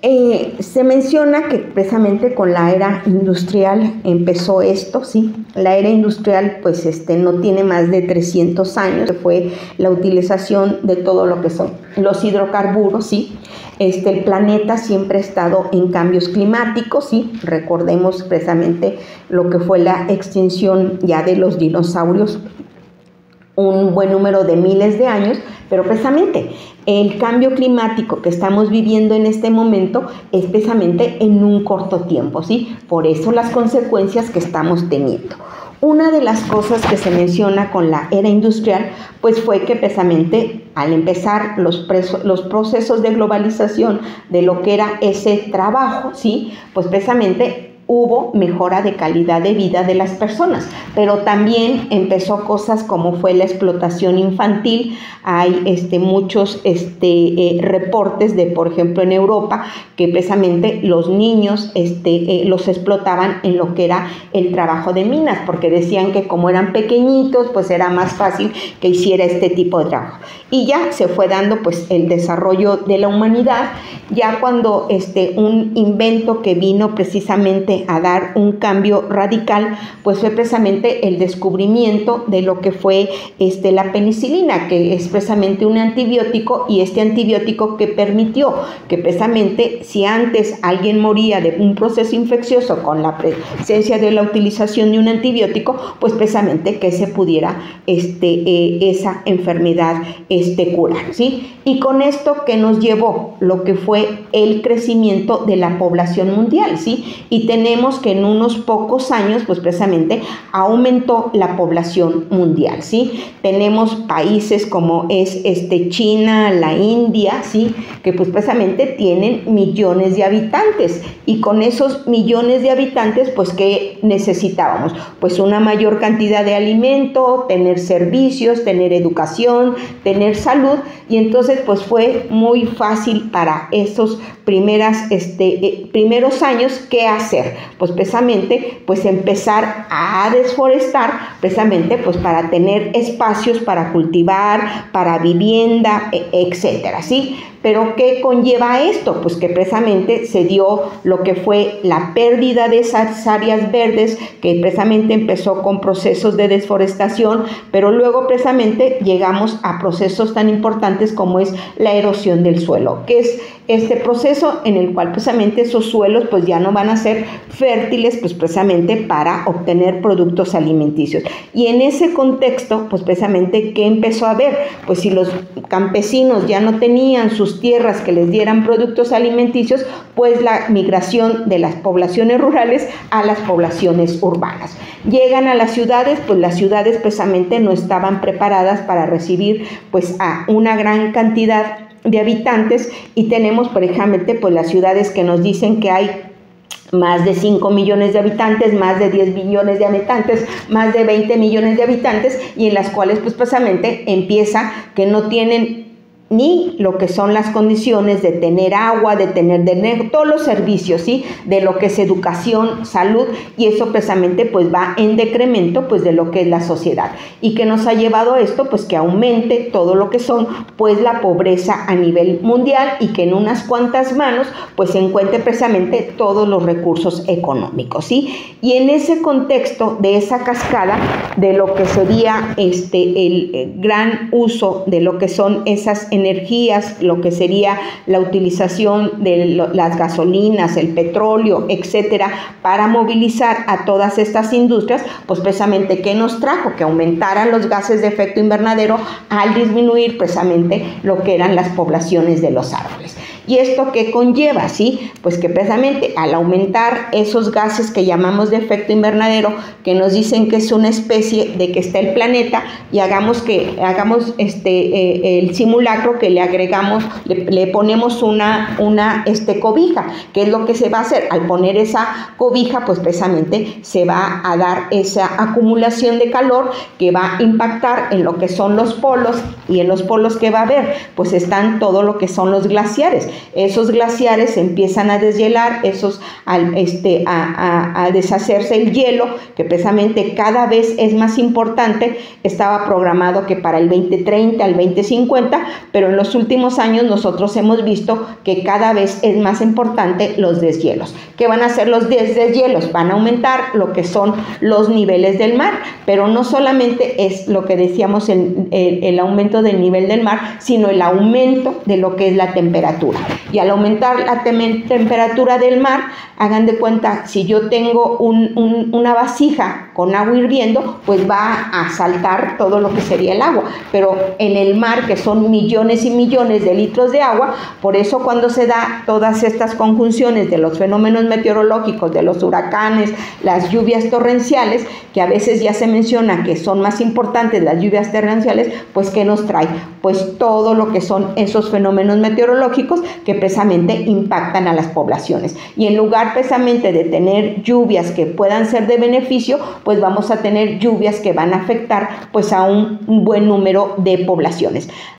Se menciona que precisamente con la era industrial empezó esto, ¿sí? La era industrial pues no tiene más de 300 años, que fue la utilización de todo lo que son los hidrocarburos, ¿sí? El planeta siempre ha estado en cambios climáticos, ¿sí? Recordemos precisamente lo que fue la extinción ya de los dinosaurios, un buen número de miles de años, pero precisamente el cambio climático que estamos viviendo en este momento es precisamente en un corto tiempo, ¿sí? Por eso las consecuencias que estamos teniendo. Una de las cosas que se menciona con la era industrial, pues fue que precisamente al empezar los procesos de globalización de lo que era ese trabajo, ¿sí? Pues precisamente hubo mejora de calidad de vida de las personas, pero también empezó cosas como fue la explotación infantil. Hay muchos reportes de, por ejemplo, en Europa, que precisamente los niños los explotaban en lo que era el trabajo de minas, porque decían que como eran pequeñitos, pues era más fácil que hiciera este tipo de trabajo. Y ya se fue dando pues el desarrollo de la humanidad, ya cuando un invento que vino precisamente a dar un cambio radical, pues fue precisamente el descubrimiento de lo que fue la penicilina, que es precisamente un antibiótico, y este antibiótico que permitió que precisamente si antes alguien moría de un proceso infeccioso con la presencia de la utilización de un antibiótico, pues precisamente que se pudiera esa enfermedad curar, ¿sí? Y con esto que nos llevó lo que fue el crecimiento de la población mundial, ¿sí? Y tenemos que en unos pocos años, pues precisamente aumentó la población mundial, ¿sí? Tenemos países como es China, la India, ¿sí? Que pues precisamente tienen millones de habitantes, y con esos millones de habitantes, pues ¿qué necesitábamos? Pues una mayor cantidad de alimento, tener servicios, tener educación, tener salud, y entonces pues fue muy fácil para esos primeros años. ¿Qué hacer? Pues precisamente pues empezar a desforestar, precisamente pues para tener espacios para cultivar, para vivienda, etcétera, ¿sí? Pero ¿qué conlleva esto? Pues que precisamente se dio lo que fue la pérdida de esas áreas verdes, que precisamente empezó con procesos de desforestación, pero luego precisamente llegamos a procesos tan importantes como es la erosión del suelo, que es este proceso en el cual precisamente esos suelos pues ya no van a ser fértiles, pues precisamente para obtener productos alimenticios. Y en ese contexto, pues precisamente ¿qué empezó a haber? Pues si los campesinos ya no tenían sus tierras que les dieran productos alimenticios, pues la migración de las poblaciones rurales a las poblaciones urbanas. Llegan a las ciudades, pues las ciudades precisamente no estaban preparadas para recibir pues a una gran cantidad de habitantes, y tenemos, por ejemplo, pues las ciudades que nos dicen que hay más de 5 millones de habitantes, más de 10 millones de habitantes, más de 20 millones de habitantes, y en las cuales pues precisamente empieza que no tienen ni lo que son las condiciones de tener agua, de tener todos los servicios, ¿sí? De lo que es educación, salud, y eso precisamente pues va en decremento pues de lo que es la sociedad. ¿Y que nos ha llevado a esto? Pues que aumente todo lo que son pues la pobreza a nivel mundial, y que en unas cuantas manos pues se encuentre precisamente todos los recursos económicos, ¿sí? Y en ese contexto de esa cascada de lo que sería el gran uso de lo que son esas energías, lo que sería la utilización de las gasolinas, el petróleo, etcétera, para movilizar a todas estas industrias, pues precisamente ¿qué nos trajo? Que aumentaran los gases de efecto invernadero al disminuir precisamente lo que eran las poblaciones de los árboles. ¿Y esto qué conlleva? ¿Sí? Pues que precisamente al aumentar esos gases que llamamos de efecto invernadero, que nos dicen que es una especie de que está el planeta, y hagamos el simulacro que le agregamos, le ponemos una cobija. ¿Qué es lo que se va a hacer? Al poner esa cobija, pues precisamente se va a dar esa acumulación de calor que va a impactar en lo que son los polos, y en los polos ¿qué va a haber? Pues están todo lo que son los glaciares. Esos glaciares se empiezan a deshielar, a deshacerse el hielo, que precisamente cada vez es más importante. Estaba programado que para el 2030, el 2050, pero en los últimos años nosotros hemos visto que cada vez es más importante los deshielos. ¿Qué van a hacer los deshielos? Van a aumentar lo que son los niveles del mar, pero no solamente es lo que decíamos el aumento del nivel del mar, sino el aumento de lo que es la temperatura. Y al aumentar la temperatura del mar, hagan de cuenta, si yo tengo una vasija con agua hirviendo, pues va a saltar todo lo que sería el agua. Pero en el mar, que son millones y millones de litros de agua, por eso cuando se da todas estas conjunciones de los fenómenos meteorológicos, de los huracanes, las lluvias torrenciales, que a veces ya se menciona que son más importantes las lluvias torrenciales, pues ¿qué nos trae? Pues todo lo que son esos fenómenos meteorológicos que precisamente impactan a las poblaciones. Y en lugar precisamente de tener lluvias que puedan ser de beneficio, pues vamos a tener lluvias que van a afectar pues a un buen número de poblaciones.